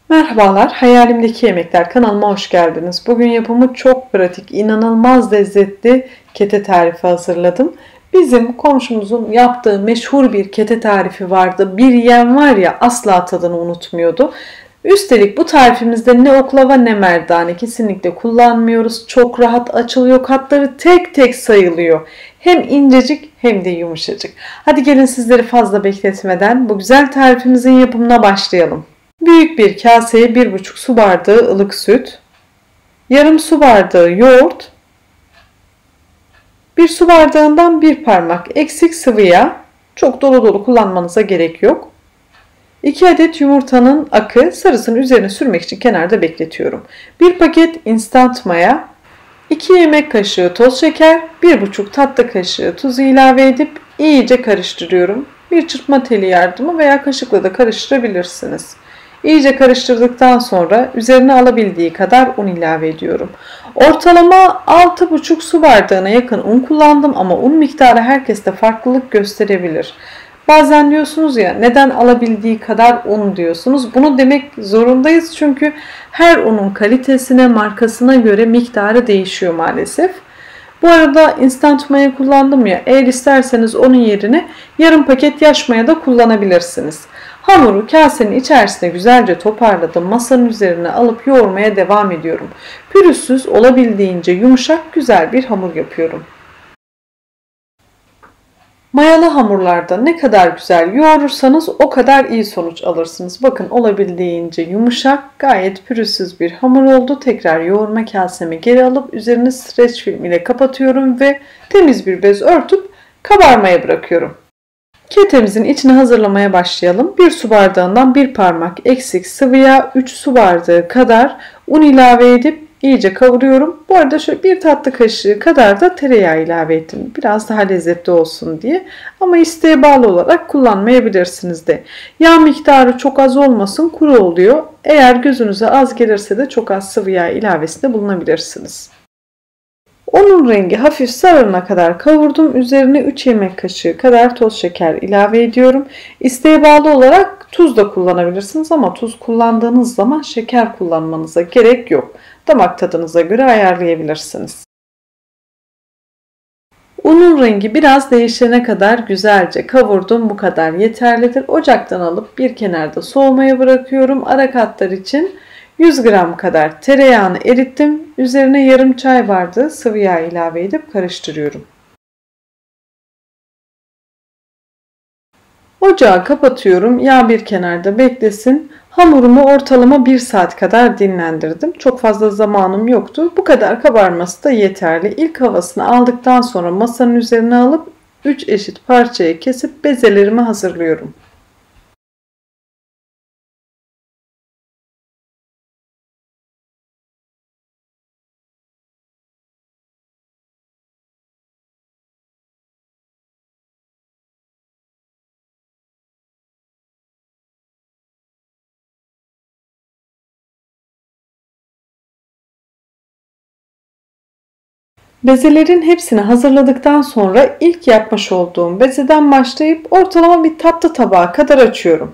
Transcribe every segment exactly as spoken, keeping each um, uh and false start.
Merhabalar, Hayalimdeki Yemekler kanalıma hoş geldiniz. Bugün yapımı çok pratik, inanılmaz lezzetli kete tarifi hazırladım. Bizim komşumuzun yaptığı meşhur bir kete tarifi vardı. Bir yiyen var ya asla tadını unutmuyordu. Üstelik bu tarifimizde ne oklava ne merdane kesinlikle kullanmıyoruz. Çok rahat açılıyor, katları tek tek sayılıyor. Hem incecik hem de yumuşacık. Hadi gelin sizleri fazla bekletmeden bu güzel tarifimizin yapımına başlayalım. Büyük bir kaseye bir buçuk su bardağı ılık süt, yarım su bardağı yoğurt, bir su bardağından bir parmak eksik sıvı yağ, çok dolu dolu kullanmanıza gerek yok. iki adet yumurtanın akı, sarısını üzerine sürmek için kenarda bekletiyorum. bir paket instant maya, iki yemek kaşığı toz şeker, bir buçuk tatlı kaşığı tuzu ilave edip iyice karıştırıyorum. Bir çırpma teli yardımı veya kaşıkla da karıştırabilirsiniz. İyice karıştırdıktan sonra üzerine alabildiği kadar un ilave ediyorum. Ortalama altı buçuk su bardağına yakın un kullandım ama un miktarı herkeste farklılık gösterebilir. Bazen diyorsunuz ya neden alabildiği kadar un diyorsunuz. Bunu demek zorundayız çünkü her unun kalitesine, markasına göre miktarı değişiyor maalesef. Bu arada instant maya kullandım ya, eğer isterseniz onun yerine yarım paket yaş maya da kullanabilirsiniz. Hamuru kasenin içerisine güzelce toparladım. Masanın üzerine alıp yoğurmaya devam ediyorum. Pürüzsüz, olabildiğince yumuşak, güzel bir hamur yapıyorum. Mayalı hamurlarda ne kadar güzel yoğurursanız o kadar iyi sonuç alırsınız. Bakın olabildiğince yumuşak, gayet pürüzsüz bir hamur oldu. Tekrar yoğurma kasemi geri alıp üzerini streç film ile kapatıyorum ve temiz bir bez örtüp kabarmaya bırakıyorum. Ketemizin içini hazırlamaya başlayalım. bir su bardağından bir parmak eksik sıvı yağ, üç su bardağı kadar un ilave edip iyice kavuruyorum. Bu arada şöyle bir tatlı kaşığı kadar da tereyağı ilave ettim. Biraz daha lezzetli olsun diye. Ama isteğe bağlı olarak kullanmayabilirsiniz de. Yağ miktarı çok az olmasın, kuru oluyor. Eğer gözünüze az gelirse de çok az sıvı yağ ilavesinde bulunabilirsiniz. Unun rengi hafif sararana kadar kavurdum. Üzerine üç yemek kaşığı kadar toz şeker ilave ediyorum. İsteğe bağlı olarak tuz da kullanabilirsiniz ama tuz kullandığınız zaman şeker kullanmanıza gerek yok. Damak tadınıza göre ayarlayabilirsiniz. Unun rengi biraz değişene kadar güzelce kavurdum. Bu kadar yeterlidir. Ocaktan alıp bir kenarda soğumaya bırakıyorum. Ara katlar için yüz gram kadar tereyağını erittim. Üzerine yarım çay bardağı sıvı yağ ilave edip karıştırıyorum. Ocağı kapatıyorum. Yağ bir kenarda beklesin. Hamurumu ortalama bir saat kadar dinlendirdim. Çok fazla zamanım yoktu. Bu kadar kabarması da yeterli. İlk havasını aldıktan sonra masanın üzerine alıp üç eşit parçaya kesip bezelerimi hazırlıyorum. Bezelerin hepsini hazırladıktan sonra ilk yapmış olduğum bezeden başlayıp ortalama bir tatlı tabağı kadar açıyorum.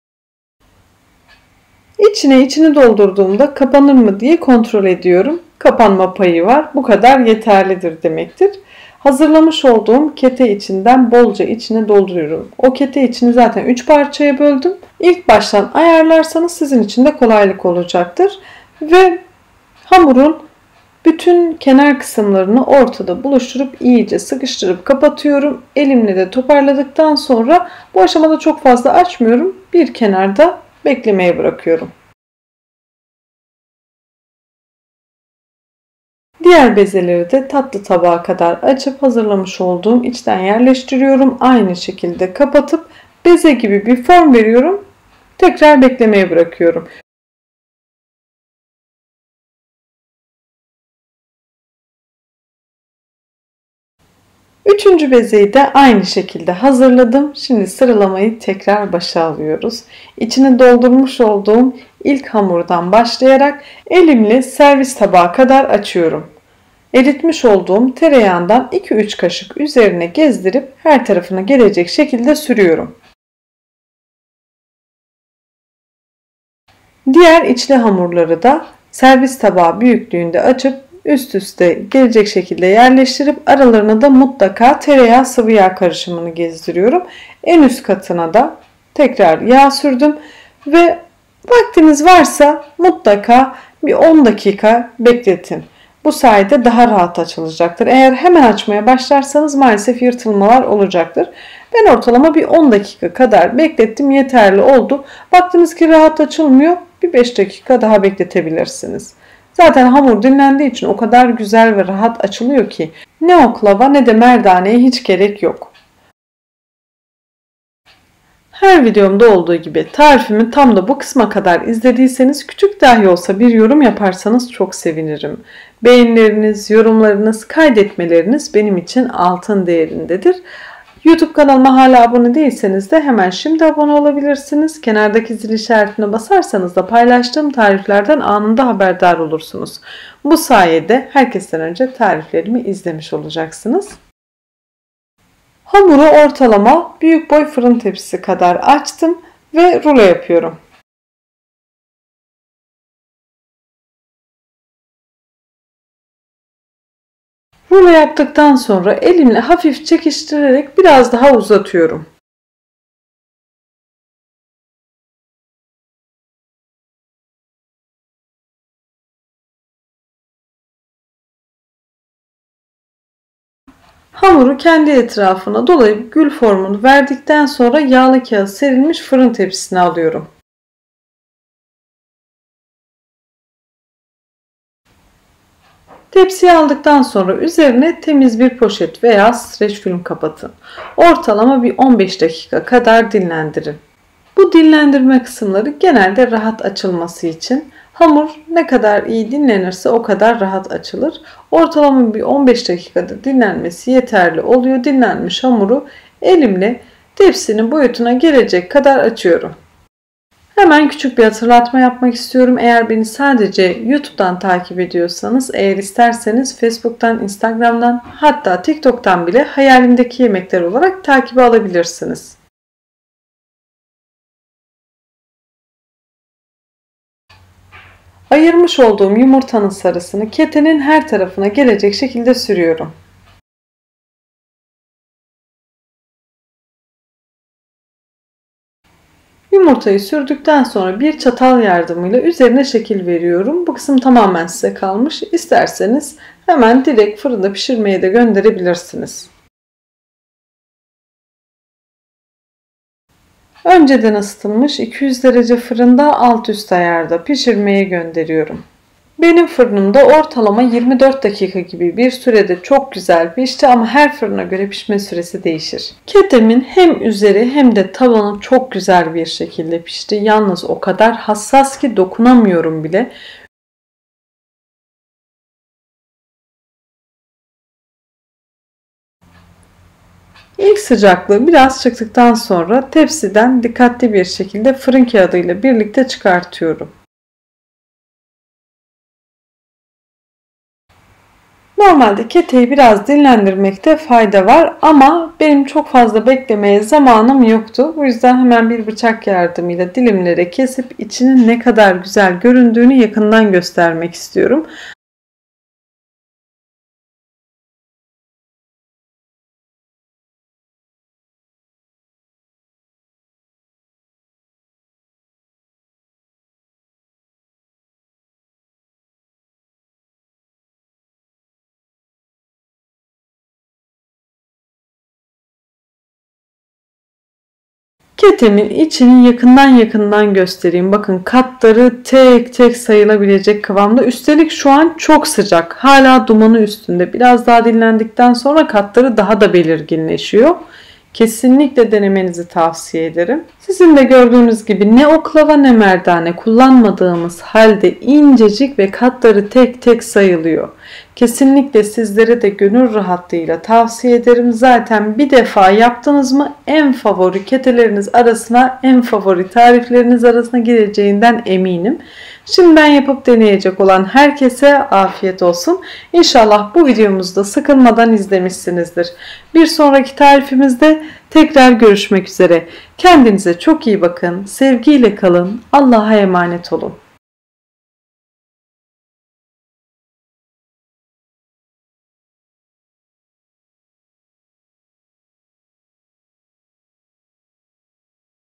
İçine içini doldurduğumda kapanır mı diye kontrol ediyorum. Kapanma payı var. Bu kadar yeterlidir demektir. Hazırlamış olduğum kete içinden bolca içine dolduruyorum. O kete içini zaten üç parçaya böldüm. İlk baştan ayarlarsanız sizin için de kolaylık olacaktır. Ve hamurun bütün kenar kısımlarını ortada buluşturup iyice sıkıştırıp kapatıyorum. Elimle de toparladıktan sonra bu aşamada çok fazla açmıyorum. Bir kenarda beklemeye bırakıyorum. Diğer bezeleri de tatlı tabağa kadar açıp hazırlamış olduğum içten yerleştiriyorum. Aynı şekilde kapatıp beze gibi bir form veriyorum. Tekrar beklemeye bırakıyorum. Üçüncü bezeyi de aynı şekilde hazırladım. Şimdi sıralamayı tekrar başa alıyoruz. İçini doldurmuş olduğum ilk hamurdan başlayarak elimle servis tabağı kadar açıyorum. Eritmiş olduğum tereyağından iki üç kaşık üzerine gezdirip her tarafına gelecek şekilde sürüyorum. Diğer içli hamurları da servis tabağı büyüklüğünde açıp üst üste gelecek şekilde yerleştirip aralarına da mutlaka tereyağı sıvı yağ karışımını gezdiriyorum. En üst katına da tekrar yağ sürdüm ve vaktiniz varsa mutlaka bir on dakika bekletin. Bu sayede daha rahat açılacaktır. Eğer hemen açmaya başlarsanız maalesef yırtılmalar olacaktır. Ben ortalama bir on dakika kadar beklettim, yeterli oldu. Baktınız ki rahat açılmıyor, bir beş dakika daha bekletebilirsiniz. Zaten hamur dinlendiği için o kadar güzel ve rahat açılıyor ki ne oklava ne de merdaneye hiç gerek yok. Her videomda olduğu gibi tarifimi tam da bu kısma kadar izlediyseniz küçük dahi olsa bir yorum yaparsanız çok sevinirim. Beğenileriniz, yorumlarınız, kaydetmeleriniz benim için altın değerindedir. YouTube kanalıma hala abone değilseniz de hemen şimdi abone olabilirsiniz. Kenardaki zil işaretine basarsanız da paylaştığım tariflerden anında haberdar olursunuz. Bu sayede herkesten önce tariflerimi izlemiş olacaksınız. Hamuru ortalama büyük boy fırın tepsisi kadar açtım ve rulo yapıyorum. Rulo yaptıktan sonra elimle hafif çekiştirerek biraz daha uzatıyorum. Hamuru kendi etrafına dolayıp gül formunu verdikten sonra yağlı kağıt serilmiş fırın tepsisine alıyorum. Tepsiyi aldıktan sonra üzerine temiz bir poşet veya streç film kapatın. Ortalama bir on beş dakika kadar dinlendirin. Bu dinlendirme kısımları genelde rahat açılması için. Hamur ne kadar iyi dinlenirse o kadar rahat açılır. Ortalama bir on beş dakikada dinlenmesi yeterli oluyor. Dinlenmiş hamuru elimle tepsinin boyutuna gelecek kadar açıyorum. Hemen küçük bir hatırlatma yapmak istiyorum. Eğer beni sadece YouTube'dan takip ediyorsanız, eğer isterseniz Facebook'tan, Instagram'dan, hatta TikTok'tan bile hayalimdeki yemekler olarak takibi alabilirsiniz. Ayırmış olduğum yumurtanın sarısını ketenin her tarafına gelecek şekilde sürüyorum. Yumurtayı sürdükten sonra bir çatal yardımıyla üzerine şekil veriyorum. Bu kısım tamamen size kalmış. İsterseniz hemen direkt fırında pişirmeye de gönderebilirsiniz. Önceden ısıtılmış iki yüz derece fırında alt üst ayarda pişirmeye gönderiyorum. Benim fırınımda ortalama yirmi dört dakika gibi bir sürede çok güzel pişti ama her fırına göre pişme süresi değişir. Ketemin hem üzeri hem de tavanı çok güzel bir şekilde pişti. Yalnız o kadar hassas ki dokunamıyorum bile. İlk sıcaklığı biraz çıktıktan sonra tepsiden dikkatli bir şekilde fırın kağıdıyla birlikte çıkartıyorum. Normalde keteyi biraz dinlendirmekte fayda var ama benim çok fazla beklemeye zamanım yoktu. Bu yüzden hemen bir bıçak yardımıyla dilimlere kesip içinin ne kadar güzel göründüğünü yakından göstermek istiyorum. Ketemin içini yakından yakından göstereyim. Bakın katları tek tek sayılabilecek kıvamda. Üstelik şu an çok sıcak. Hala dumanı üstünde. Biraz daha dinlendikten sonra katları daha da belirginleşiyor. Kesinlikle denemenizi tavsiye ederim. Sizin de gördüğünüz gibi ne oklava ne merdane kullanmadığımız halde incecik ve katları tek tek sayılıyor. Kesinlikle sizlere de gönül rahatlığıyla tavsiye ederim. Zaten bir defa yaptınız mı en favori keteleriniz arasına, en favori tarifleriniz arasına gireceğinden eminim. Şimdiden yapıp deneyecek olan herkese afiyet olsun. İnşallah bu videomuzu da sıkılmadan izlemişsinizdir. Bir sonraki tarifimizde tekrar görüşmek üzere. Kendinize çok iyi bakın. Sevgiyle kalın. Allah'a emanet olun.